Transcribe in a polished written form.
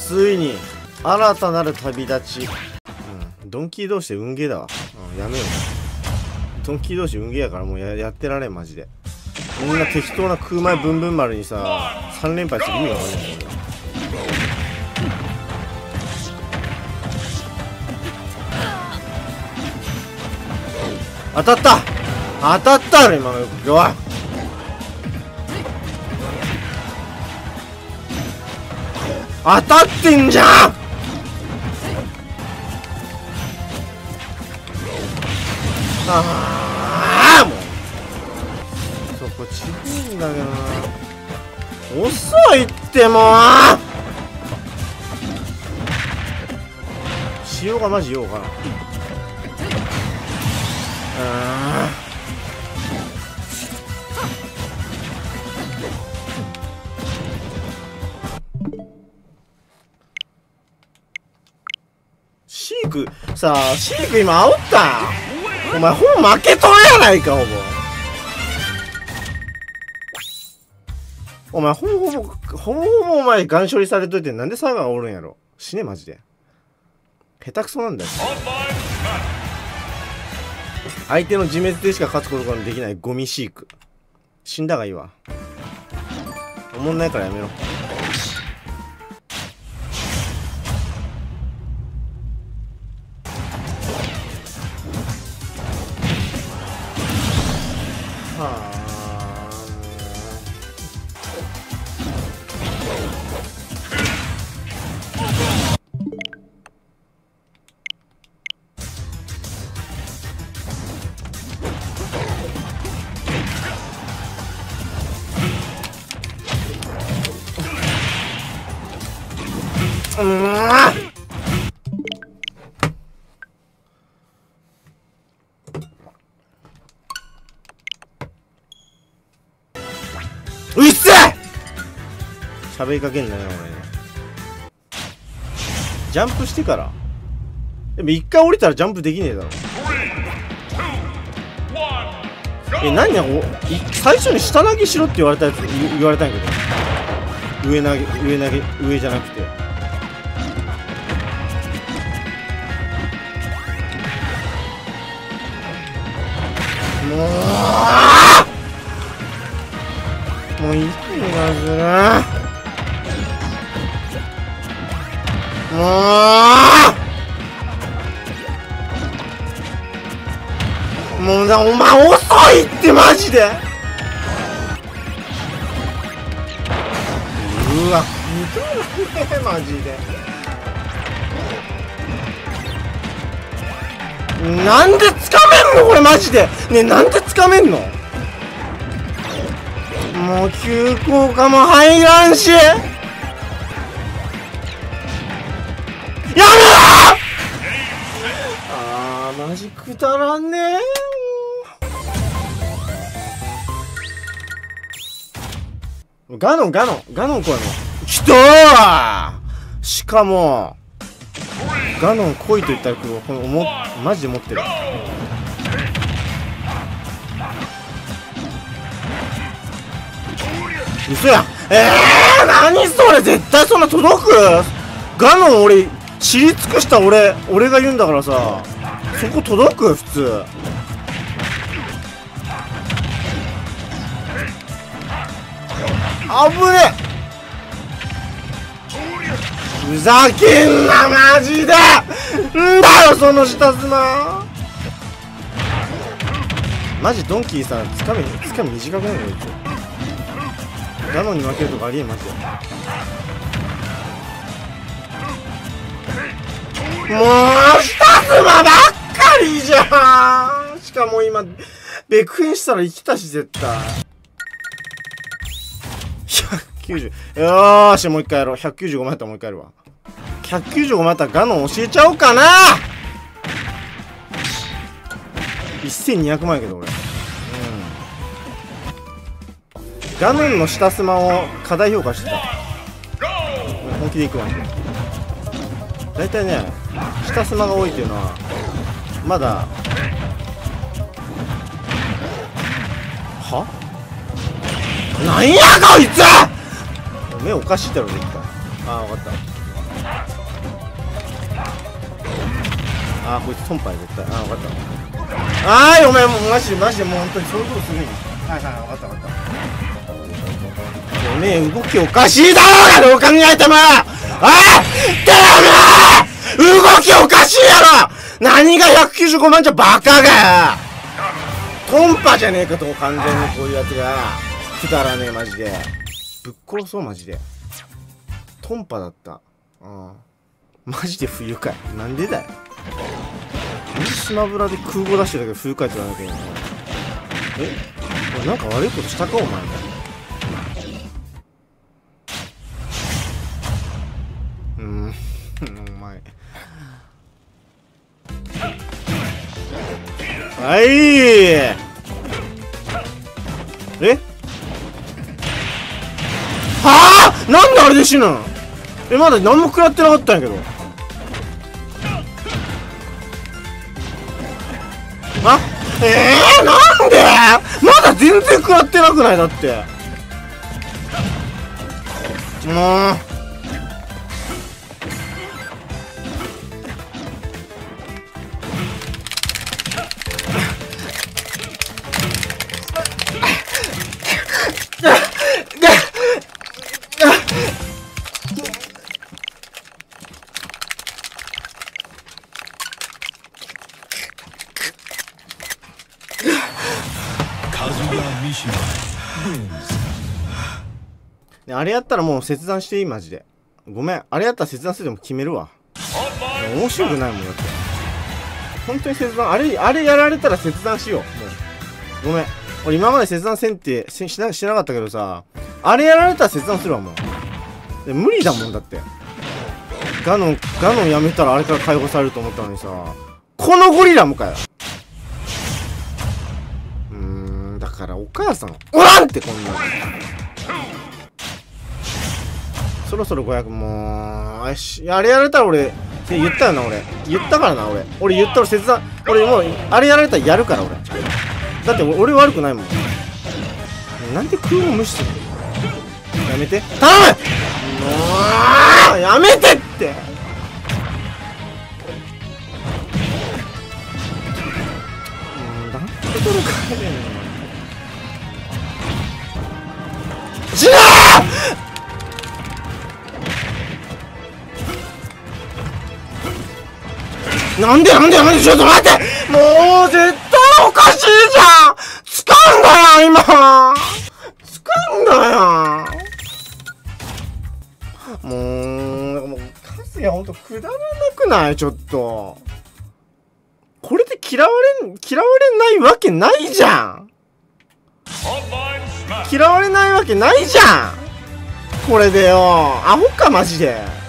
ついに新たなる旅立ち。ドンキー同士で運ゲーだわ。やめよう。ドンキー同士運ゲーやからもうやってられんマジで。みんな適当な空前ブンブン丸にさ3連敗する意味がわかんない。当たった当たった今のよくおい当たってんじゃん。ああもうそこちぐいんだけどな。遅いってもうしようがマジようかな。シークさあシーク今煽った。お前ほぼ負けとるやないかほぼ。お前ほぼお前ガン処理されといてなんでサーガーがおるんやろ。死ねマジで下手くそなんだよ。相手の自滅でしか勝つことができないゴミシーク。死んだがいいわ。おもんないからやめろ。はあうっせえ喋りかけんなよ俺。ジャンプしてからでも一回降りたらジャンプできねえだろ。何や最初に下投げしろって言われたやつ言われたんやけど上じゃなくてもういい気がする。もうお前遅いってマジで。うわひどいねマジで。なんでつかめんのこれマジで。ねえなんでつかめんの。もう急降下も入らんしやめろ。マジくだらんねえ。ガノン来いもきたー。しかもガノン来いと言ったらマジで持ってる。嘘やん。何それ絶対そんな届く。ガノン俺知り尽くした俺が言うんだからさそこ届く普通。あぶねふざけんなマジで。んだよその下妻マジドンキーさんつかみ短くないのこいつ。ガノンに負けるとかありえんマジで。もう下妻ばっかりじゃん。しかも今ベクインしたら生きたし絶対。190よーしもう一回やろう。195万やったらもう一回やるわ。195万やったらガノン教えちゃおうかな。1200万やけど俺ガノンの下スマを過大評価してた。本気でいくわ。大体ね下スマが多いっていうのはまだはなんやこいつ目おかしいだろ絶対。ああ分かった。 あー、こいつトンパイ絶対。あー、分かった。あーい、お前もうマジでもう本当にそういうことするんや。はいはい、分かった分かった。おめえ動きおかしいだろうが、どう考えても。あーてめえ動きおかしいやろ。何が195万じゃバカが。トンパじゃねえかと、完全にこういうやつが。くだらねえマジで。ぶっ殺そうマジで。トンパだった。マジで不愉快。なんでだよ。島村で空母出してるだけど不愉快って言わなきゃいけない。俺なんか悪いことしたかお前。お前。はい。はあ、なんであれで死ぬん。まだ何も食らってなかったんやけど。あ、なんでまだ全然食らってなくない。だってもうね、あれやったらもう切断していいマジで。ごめん、あれやったら切断するでも決めるわ。面白くないもんだって。本当に切断、あれやられたら切断しよう。もうごめん、俺今まで切断せんってしなかったけどさ、あれやられたら切断するわ。もう無理だもんだって。ガノンやめたらあれから解放されると思ったのにさ、このゴリラもかよ。だからお母さんおらんって。こんなそろそろ500。もうあれやられたら俺言ったよな。俺言ったからな。俺言ったら切断。俺もうあれやられたらやるから。俺だって俺悪くないもん。なんで空を無視するの。やめて頼む。もうやめてって。なんでこれ帰れんの。死なー。なんでちょっと待って。もう絶対おかしいじゃん。使うんだよ今。使うんだよ。もうカズヤほんとくだらなくない。ちょっとこれで嫌われないわけないじゃん。嫌われないわけないじゃんこれでよ。アホかマジで。